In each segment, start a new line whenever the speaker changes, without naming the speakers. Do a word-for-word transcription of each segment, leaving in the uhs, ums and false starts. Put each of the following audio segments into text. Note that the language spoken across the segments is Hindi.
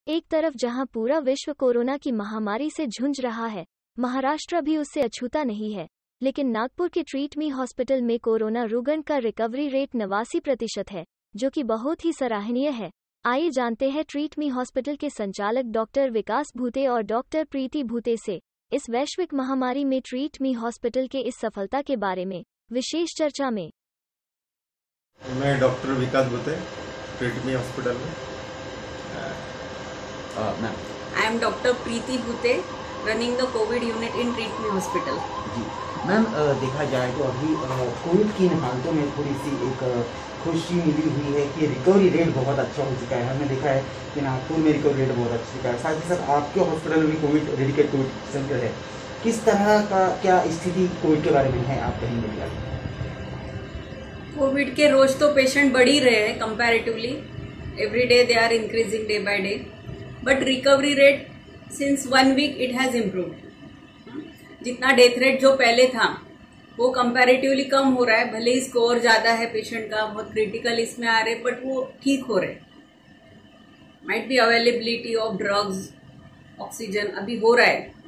एक तरफ जहां पूरा विश्व कोरोना की महामारी से झुंझ रहा है, महाराष्ट्र भी उससे अछूता नहीं है। लेकिन नागपुर के ट्रीट मी हॉस्पिटल में कोरोना रुग्ण का रिकवरी रेट नवासी प्रतिशत है, जो कि बहुत ही सराहनीय है। आइए जानते हैं ट्रीट मी हॉस्पिटल के संचालक डॉक्टर विकास भूते और डॉक्टर प्रीति भूते से इस वैश्विक महामारी में ट्रीट मी हॉस्पिटल के इस सफलता के बारे में विशेष चर्चा में।
मैं doctor Vikas Bhute, treat me hospital में।
Ma'am
I am doctor Preeti Bhute, running the COVID unit in treat me hospital.
जी मैम, देखा जाए तो अभी कोविड की इन हालतों में थोड़ी सी एक खुशी मिली हुई है कि रिकवरी रेट बहुत अच्छा हो चुका है। हमने देखा है कि नागपुर में रिकवरी रेट बहुत अच्छा चुका है। साथ ही साथ आपके हॉस्पिटल में भी कोविड डेडिकेटेड कोविड सेंटर है। किस तरह का क्या स्थिति कोविड के बारे में है, आप कहेंगे क्या?
कोविड के रोज तो पेशेंट बढ़ ही रहे हैं comparatively, every day they are increasing day by day, but recovery rate since one week it has improved. जितना डेथ रेट जो पहले था वो कंपैरेटिवली कम हो रहा है, भले ही स्कोर ज्यादा है पेशेंट का, बहुत क्रिटिकल इसमें आ रहे, बट वो ठीक हो रहे। Might be availability of drugs, oxygen अभी हो रहा है,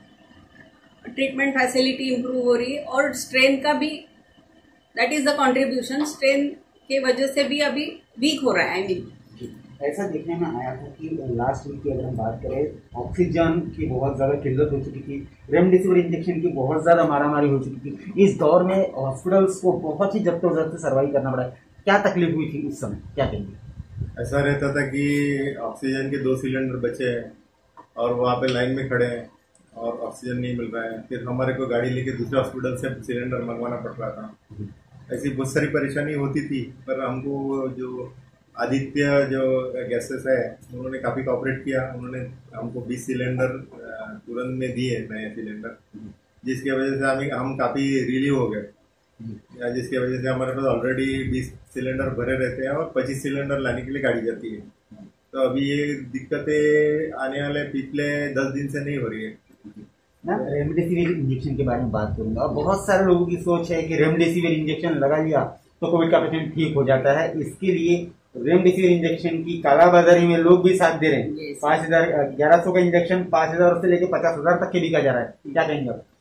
ट्रीटमेंट फैसिलिटी इंप्रूव हो रही है, और स्ट्रेन का भी that is the contribution, strain के वजह से भी अभी वीक हो रहा है। आई मीन
ऐसा देखने में आया था कि लास्ट वीक की अगर हम बात करें, ऑक्सीजन की बहुत ज़्यादा किल्लत हो चुकी थी, रेमडेसिविर इंजेक्शन की बहुत ज़्यादा मारामारी हो चुकी थी। इस दौर में हॉस्पिटल्स को बहुत ही जद्दोजहद से सर्वाइव करना पड़ा। क्या तकलीफ हुई थी उस समय, क्या कहेंगे?
ऐसा रहता था कि ऑक्सीजन के दो सिलेंडर बचे हैं और वहाँ पे लाइन में खड़े हैं और ऑक्सीजन नहीं मिल रहा है, फिर हमारे को गाड़ी लेके दूसरे हॉस्पिटल से सिलेंडर मंगवाना पड़ रहा था। ऐसी बहुत सारी परेशानी होती थी, पर हमको जो आदित्य जो गैसेस है उन्होंने काफ़ी कोऑपरेट किया। उन्होंने हमको बीस सिलेंडर तुरंत में दिए, नए सिलेंडर, जिसकी वजह से हमें हम काफ़ी रिलीव हो गए, जिसकी वजह से हमारे पास ऑलरेडी बीस सिलेंडर भरे रहते हैं और पच्चीस सिलेंडर लाने के लिए गाड़ी जाती है। तो अभी ये दिक्कतें आने वाले पिछले दस दिन से नहीं हो रही है।
मैं रेमडेसिविर इंजेक्शन के बारे में बात करूंगा। बहुत सारे लोगों की सोच है कि रेमडेसिविर इंजेक्शन लगा लिया तो कोविड का पेशेंट ठीक हो जाता है। इसके लिए रेमडेसिविर इंजेक्शन की कालाबाजारी में लोग भी साथ दे रहे हैं। पांच हजार ग्यारह सौ का इंजेक्शन पांच हजार से लेकर पचास हजार तक के बिका जा रहा है। क्या कहेंगे आप?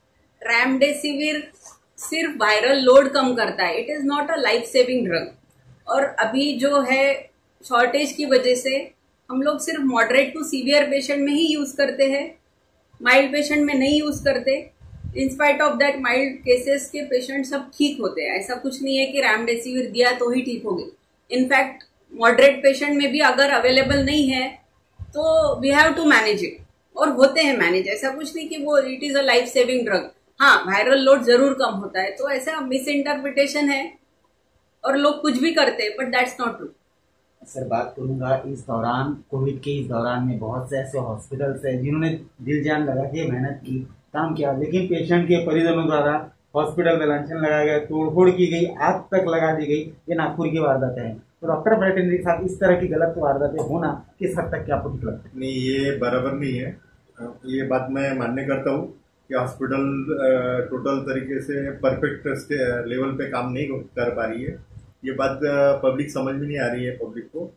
रेमडेसिविर सिर्फ वायरल लोड कम करता है, it is not a life saving drug. और अभी जो है शॉर्टेज की वजह से हम लोग सिर्फ मॉडरेट टू सीवियर पेशेंट में ही यूज करते हैं, माइल्ड पेशेंट में नहीं यूज करते। In spite of that mild cases के पेशेंट सब ठीक होते हैं। ऐसा कुछ नहीं है कि रेमडेसिविर दिया तो ही ठीक हो गए। इनफैक्ट मॉडरेट पेशेंट में भी अगर अवेलेबल नहीं है तो we have to manage it, और होते हैं मैनेज। ऐसा कुछ नहीं कि वो it is a life saving drug. हाँ, वायरल लोड जरूर कम होता है, तो ऐसा मिस इंटरप्रिटेशन है और लोग कुछ भी करते हैं, but that's not true.
Sir, बात करूंगा इस दौरान, कोविड के इस दौरान में बहुत से ऐसे हॉस्पिटल्स हैं जिन्होंने दिल जान लगा के मेहनत की, काम किया, लेकिन पेशेंट के परिजनों द्वारा हॉस्पिटल में लांछन लगाया गया, तोड़फोड़ की गई, आग तक लगा दी गई। ये नागपुर की वारदातें हैं। तो डॉक्टर फ्रेटर्निटी के साथ इस तरह की गलत वारदातें होना किस हद तक क्या आपको ठीक लगता है?
नहीं, ये बराबर नहीं है। ये बात मैं मान्य करता हूँ कि हॉस्पिटल टोटल तरीके से परफेक्ट लेवल पे काम नहीं कर पा रही है। ये बात पब्लिक समझ में नहीं आ रही है पब्लिक को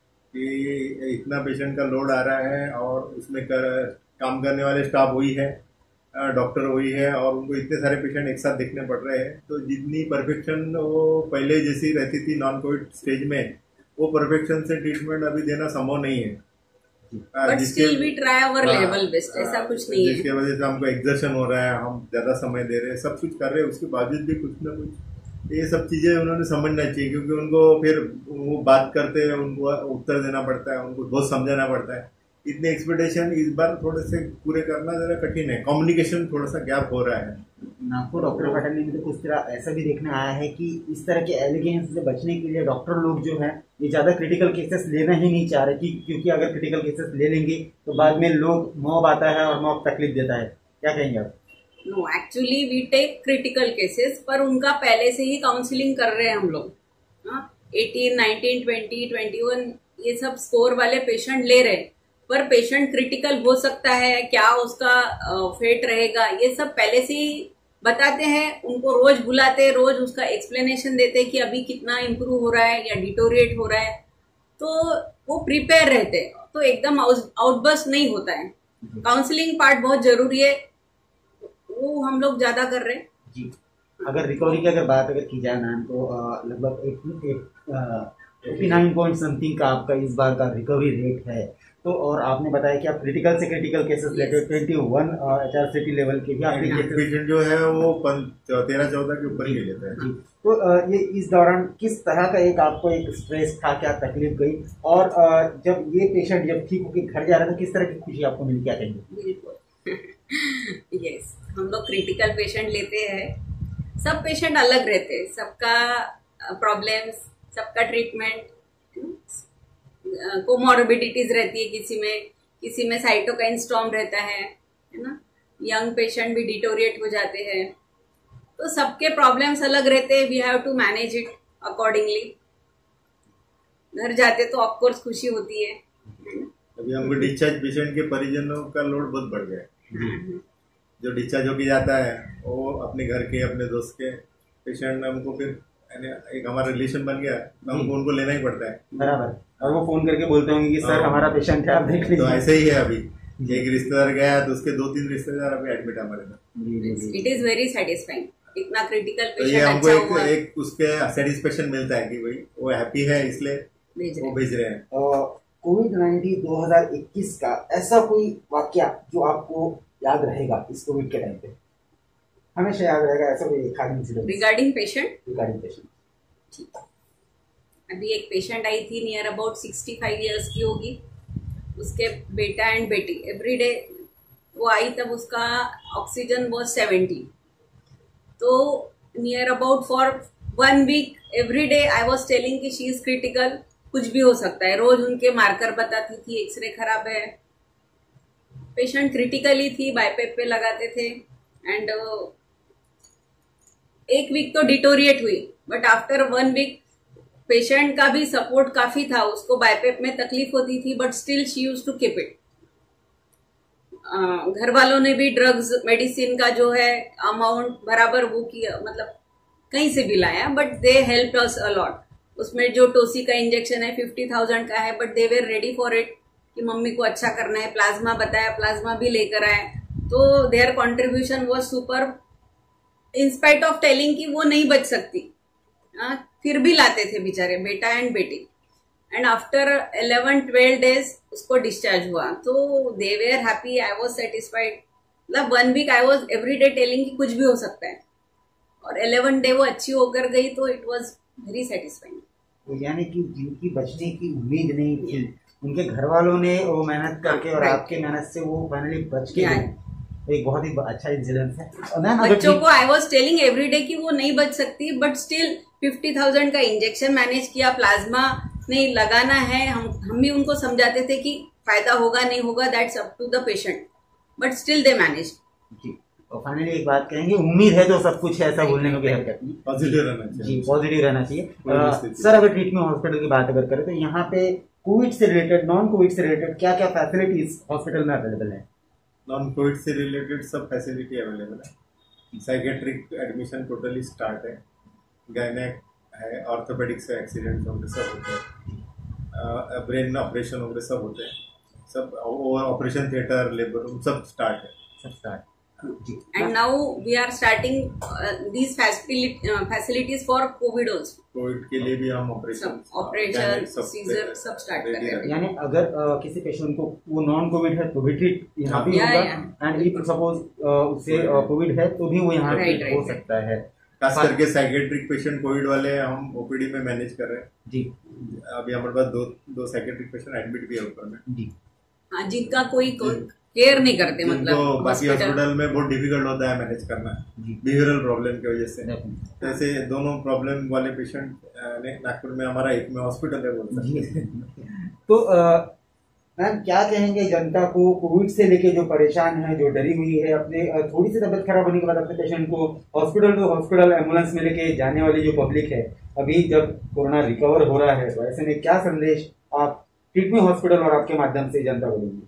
कि इतना पेशेंट का लोड आ रहा है और उसमें कर, काम करने वाले स्टाफ वही है, डॉक्टर वही है, और उनको इतने सारे पेशेंट एक साथ देखने पड़ रहे हैं। तो जितनी परफेक्शन वो पहले जैसी रहती थी नॉन कोविड स्टेज में, वो परफेक्शन से ट्रीटमेंट अभी देना संभव नहीं है।
But still we try our level best, ऐसा कुछ नहीं है।
जिसकी वजह से हमको एक्सर्शन हो रहा है, हम ज्यादा समय दे रहे हैं, सब कुछ कर रहे हैं, उसके बावजूद भी कुछ ना कुछ ये सब चीजें उन्होंने समझना चाहिए, क्योंकि उनको फिर वो बात करते हैं, उनको उत्तर देना पड़ता है, उनको बहुत समझाना पड़ता है। इतने एक्सपेक्टेशन इस बार थोड़े से पूरे करना जरा कठिन है। कम्युनिकेशन थोड़ा सा गैप हो रहा है।
नागपुर डॉक्टर फ्रेटर्निटी में तो कुछ तरह ऐसा भी देखने आया है कि इस तरह के एलिगेंस से बचने के लिए डॉक्टर लोग जो है ये ज्यादा क्रिटिकल केसेस लेना ही नहीं चाह रहे, कि क्योंकि अगर क्रिटिकल केसेस ले लेंगे तो बाद में लोग मॉब आता है और मॉब तकलीफ देता है। क्या कहेंगे आप?
No, actually we take critical cases, पर उनका पहले से ही काउंसलिंग कर रहे हैं हम लोग। Eighteen, nineteen, twenty, twenty one ये सब स्कोर वाले पेशेंट ले रहे, पर पेशेंट क्रिटिकल हो सकता है, क्या उसका फेट रहेगा, ये सब पहले से ही बताते हैं। उनको रोज बुलाते, रोज उसका एक्सप्लेनेशन देते कि अभी कितना इम्प्रूव हो रहा है या डिटोरिएट हो रहा है, तो वो प्रिपेयर रहते हैं। तो एकदम आउटबर्स्ट नहीं होता है। काउंसलिंग पार्ट बहुत जरूरी है, वो हम लोग ज्यादा कर रहे हैं
जी। अगर रिकवरी की अगर बात अगर की जाए मैम तो अ, लगभग एट्टी नाइन पॉइंट समथिंग का आपका इस बार का रिकवरी रेट है। तो और आपने बताया कि आप क्रिटिकल से क्रिटिकल केसेस लेते twenty one H R C T level के भी आप
पेशेंट जो है वो तेरह चौदह के ऊपर ही ले लेते हैं।
तो अ, ये इस दौरान किस तरह का एक आपको एक स्ट्रेस था, क्या तकलीफ गई, और अ, जब ये पेशेंट जब ठीक होकर घर जा रहा था किस तरह की खुशी आपको मिली, क्या कहेंगे?
बिल्कुल यस, हम लोग क्रिटिकल पेशेंट लेते हैं। सब पेशेंट अलग रहते हैं, सबका प्रॉब्लम्स, सबका ट्रीटमेंट, कोमॉर्बिडिटीज रहती है, किसी में किसी में साइटोकाइन स्टॉर्म रहता है है ना, यंग पेशेंट भी डिटोरिएट हो जाते हैं, तो सबके प्रॉब्लम्स अलग रहते हैं। We have to manage it accordingly. घर जाते तो ऑफकोर्स खुशी होती है।
अभी हमको डिस्चार्ज पेशेंट के परिजनों का लोड बहुत बढ़ गया है। जो डिस्चार्ज होके जाता है वो अपने घर के, अपने दोस्त के पेशेंट, हमको फिर एक हमारा रिलेशन बन गया तो हमको उनको लेना ही पड़ता है।
बराबर। और वो फोन करके बोलते होंगे कि सर हमारा पेशेंट है, आप देख लीजिए।
तो ऐसे ही है। अभी एक रिश्तेदार गया तो उसके दो तीन रिश्तेदार अभी एडमिट है हमारे में।
It is very satisfying. इतना क्रिटिकल
तो ये
पेशेंट
हमको
अच्छा
एक,
हुआ,
एक उसके सेटिस्फेक्शन मिलता है कि भाई वो हैप्पी है, इसलिए
भेज रहे
वो
हैं।
भेज रहे हैं।
कोविड नाइन्टीन दो हज़ार इक्कीस का ऐसा कोई वाकया जो आपको याद रहेगा इस कोविड के टाइम पे, हमेशा याद रहेगा, ऐसा कोई खाली incident
regarding patient?
Regarding patient
ठीक है। अभी एक पेशेंट आई थी, near about sixty five years की होगी, उसके बेटा एंड बेटी एवरी डे वो आई, तब उसका ऑक्सीजन वो सेवेंटी, तो near about for one week every day I was telling कि शी इज क्रिटिकल, कुछ भी हो सकता है। रोज उनके मार्कर बताती थी, एक्सरे खराब है, पेशेंट क्रिटिकली थी, बाईपेप पे लगाते थे, एंड एक वीक तो डिटोरिएट हुई, but after one week patient का भी सपोर्ट काफी था, उसको बाईपेप में तकलीफ होती थी, but still she use to keep it. घर वालों ने भी ड्रग्स मेडिसिन का जो है अमाउंट बराबर वो किया, मतलब कहीं से भी लाया, but they help us a lot. उसमें जो टोसी का इंजेक्शन है फिफ्टी थाउजेंड का है, but they were ready for it कि मम्मी को अच्छा करना है। प्लाज्मा बताया, प्लाज्मा भी लेकर आए, तो their contribution was super, in spite of telling कि वो नहीं बच सकती, आ, फिर भी लाते थे बेचारे, बेटा एंड बेटी। And after eleven twelve days उसको डिस्चार्ज हुआ, तो they were happy, I was satisfied. मतलब one week I was every day telling कि कुछ भी हो सकता है, और इलेवन डे वो अच्छी होकर गई, तो इट वॉज वेरी सेटिस्फाइंग।
यानी कि जिनकी बचने की उम्मीद नहीं थी, उनके घर वालों ने वो मेहनत करके और आपके मेहनत से वो फाइनली बच के गए। एक बहुत ही अच्छा इंसिडेंस है।
बच्चों को I was telling every day कि वो नहीं बच सकती, बट स्टिल फिफ्टी थाउजेंड का इंजेक्शन मैनेज किया, प्लाज्मा नहीं लगाना है, हम हम भी उनको समझाते थे कि फायदा होगा नहीं होगा, that's up to the patient, but still they manage.
जी, और फाइनली एक बात कहेंगे, उम्मीद है तो सब कुछ है, ऐसा बोलने में कोई हरकत नहीं,
पॉजिटिव रहना चाहिए।
जी, पॉजिटिव रहना चाहिए। सर अगर ट्रीटमेंट हॉस्पिटल की बात अगर करें तो यहाँ पे कोविड से रिलेटेड, नॉन कोविड से रिलेटेड क्या क्या फैसिलिटीज हॉस्पिटल में अवेलेबल है?
नॉन कोविड से रिलेटेड सब फैसिलिटी अवेलेबल है। साइकेट्रिक एडमिशन टोटली स्टार्ट है, गायनेक है, ऑर्थोपेडिक्स है, एक्सीडेंट वगैरह सब होते हैं, ब्रेन ऑपरेशन वगैरह सब होते हैं, सब ऑपरेशन थिएटर, लेबर रूम सब स्टार्ट है,
सब start.
And now we are starting uh, these facility, uh, facilities for COVID also.
COVID के लिए भी हम ऑपरेशन
ऑपरेशन सीजर सब स्टार्ट कर रहे हैं।
यानी अगर uh, किसी पेशेंट को वो नॉन कोविड है तो भी ट्रीट यहाँ भी होगा, एंड इफ सपोज उससे कोविड है तो भी वो यहाँ पे हो सकता है।
खास करके साइकेट्रिक पेशेंट कोविड वाले हम ओपीडी में मैनेज कर रहे हैं
जी।
अभी हमारे पास दो दो साइकेट्रिक पेशेंट एडमिट भी है ऊपर में
जी,
हाँ, जिनका कोई केयर नहीं करते, मतलब
बाकी हॉस्पिटल में बहुत डिफिकल्ट होता है मैनेज करना बिहेवियरल प्रॉब्लम की वजह से। ऐसे दोनों प्रॉब्लम वाले पेशेंट ने नागपुर में हमारा एक में हॉस्पिटल है बोल सकते।
तो मैम क्या कहेंगे जनता को, कोविड से लेके जो परेशान है, जो डरी हुई है, अपने थोड़ी सी तबियत खराब होने के बाद अपने पेशेंट को हॉस्पिटल टू हॉस्पिटल एम्बुलेंस में लेके जाने वाली जो पब्लिक है, अभी जब कोरोना रिकवर हो रहा है, तो ऐसे में क्या संदेश आप ट्रीटमेंट हॉस्पिटल और आपके माध्यम से जनता को देंगे?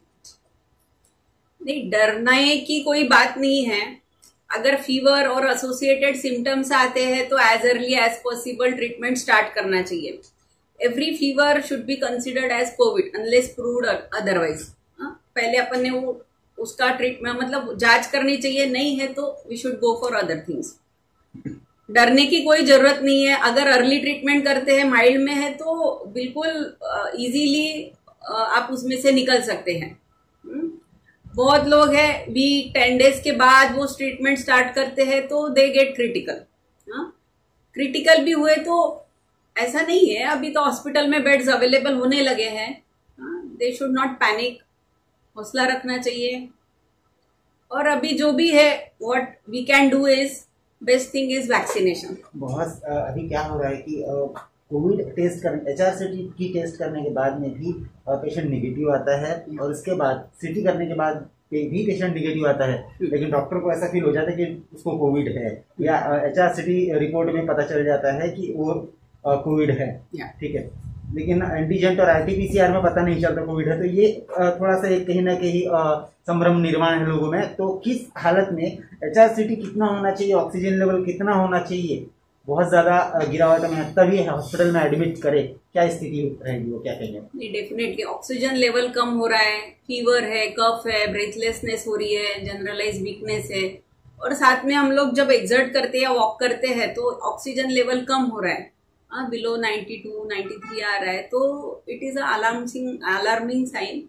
नहीं, डरने की कोई बात नहीं है। अगर फीवर और एसोसिएटेड सिम्टम्स आते हैं तो as early as possible treatment start करना चाहिए। Every fever should be considered as COVID unless proved otherwise. पहले अपन ने वो उसका ट्रीटमेंट मतलब जांच करनी चाहिए, नहीं है तो we should go for other things. डरने की कोई जरूरत नहीं है। अगर अर्ली ट्रीटमेंट करते हैं, माइल्ड में है तो बिल्कुल इजीली आप उसमें से निकल सकते हैं। हुँ? बहुत लोग हैं वीक टेन डेज के बाद वो ट्रीटमेंट स्टार्ट करते हैं तो दे गेट क्रिटिकल। क्रिटिकल भी हुए तो ऐसा नहीं है, अभी तो हॉस्पिटल में बेड्स अवेलेबल होने लगे हैं। दे शुड नॉट पैनिक, हौसला रखना चाहिए। और अभी जो भी है what we can do is best thing is vaccination.
बहुत अभी क्या हो रहा है कि कोविड टेस्ट करने एच आर सी टी की टेस्ट करने के बाद में भी पेशेंट निगेटिव आता है और उसके बाद सीटी करने के बाद भी पेशेंट निगेटिव आता है, लेकिन डॉक्टर को ऐसा फील हो जाता है कि उसको कोविड है, या H R C T report में पता चल जाता है कि वो कोविड है। ठीक है, लेकिन एंटीजेंट और R T P C R में पता नहीं चलता कोविड है। तो ये थोड़ा सा एक कहीं ना कहीं संभ्रम निर्माण है लोगों में। तो किस हालत में एच आर सी टी कितना होना चाहिए, ऑक्सीजन लेवल कितना होना चाहिए, बहुत ज्यादा गिरावट में तभी हॉस्पिटल में एडमिट करे, क्या स्थिति रहेगी, वो क्या कहेंगे?
नहीं, डेफिनेटली ऑक्सीजन लेवल कम हो रहा है, फीवर है, कफ है, ब्रेथलेसनेस हो रही है, जनरलाइज वीकनेस है, और साथ में हम लोग जब एक्सर्ट करते हैं या वॉक करते हैं तो ऑक्सीजन लेवल कम हो रहा है, below ninety two ninety three आ रहा है, तो it is alarming alarming sign.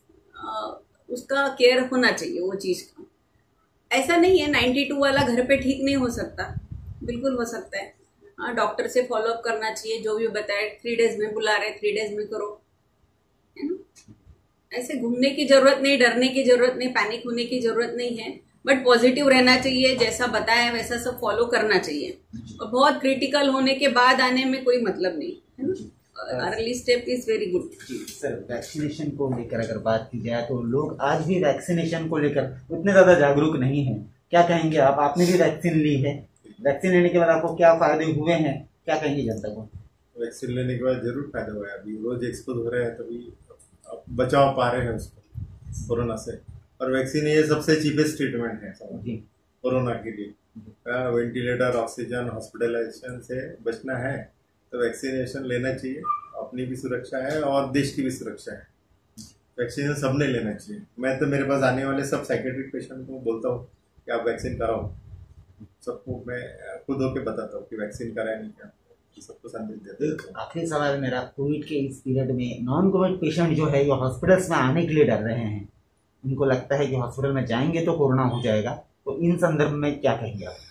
उसका केयर होना चाहिए वो चीज का। ऐसा नहीं है नाइन्टी टू वाला घर पे ठीक नहीं हो सकता, बिल्कुल हो सकता है। हाँ, डॉक्टर से फॉलो अप करना चाहिए, जो भी बताए थ्री डेज में बुला रहे थ्री डेज में करो, है ना। ऐसे घूमने की जरूरत नहीं, डरने की जरूरत नहीं, पैनिक होने की जरूरत नहीं है, बट पॉजिटिव रहना चाहिए, जैसा बताया वैसा सब फॉलो करना चाहिए। और बहुत क्रिटिकल होने के बाद आने में कोई मतलब नहीं है ना। Early step is very good.
Sir, vaccination को लेकर अगर बात की जाए तो लोग आज भी वैक्सीनेशन को लेकर उतने ज्यादा जागरूक नहीं है, क्या कहेंगे आप? आपने भी वैक्सीन ली है, वैक्सीन लेने के बाद आपको क्या फायदे हुए हैं, क्या कहेंगे जनता को?
वैक्सीन लेने के बाद जरूर फायदा हुआ है। अभी रोज एक्सपोज हो रहे हैं तभी बचाव पा रहे हैं उसको कोरोना से। और वैक्सीन ये सबसे चीपेस्ट ट्रीटमेंट है कोरोना के लिए। वेंटिलेटर, ऑक्सीजन, हॉस्पिटलाइजेशन से बचना है तो वैक्सीनेशन लेना चाहिए। अपनी भी सुरक्षा है और देश की भी सुरक्षा है। वैक्सीनेशन सबने लेना चाहिए। मैं तो मेरे पास आने वाले सब साइकेट्रिक पेशेंट को बोलता हूँ कि आप वैक्सीन कराओ। सबको मैं खुद होकर बताता हूँ कि वैक्सीन कराए नहीं क्या, सबको संदेश देते हैं।
आखिरी सवाल मेरा, कोविड के इस पीरियड में नॉन कोविड पेशेंट जो है ये हॉस्पिटल्स में आने के लिए डर रहे हैं, उनको लगता है कि हॉस्पिटल में जाएंगे तो कोरोना हो जाएगा, तो इन संदर्भ में क्या कहेंगे आप?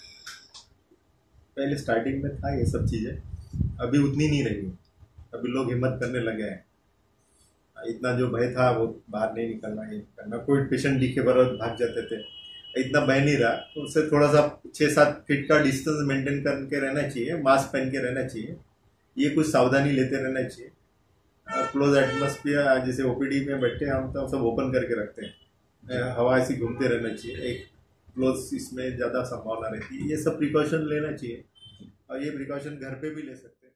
पहले स्टार्टिंग में था ये सब चीजें, अभी उतनी नहीं रही। अभी लोग हिम्मत करने लगे हैं। इतना जो भय था वो बाहर नहीं निकलना, ये करना, कोविड पेशेंट दिखे बराबर भाग जाते थे, इतना भय नहीं रहा। तो उससे थोड़ा सा छः सात फीट का डिस्टेंस मेंटेन करके रहना चाहिए, मास्क पहन के रहना चाहिए, ये कुछ सावधानी लेते रहना चाहिए। क्लोज एटमॉस्फेयर जैसे ओपीडी में बैठे हम तो सब ओपन करके रखते हैं, हवा ऐसी घूमते रहना चाहिए, एक क्लोज इसमें ज़्यादा संभावना रहती है। ये सब प्रिकॉशन लेना चाहिए और ये प्रिकॉशन घर पे भी ले सकते हैं।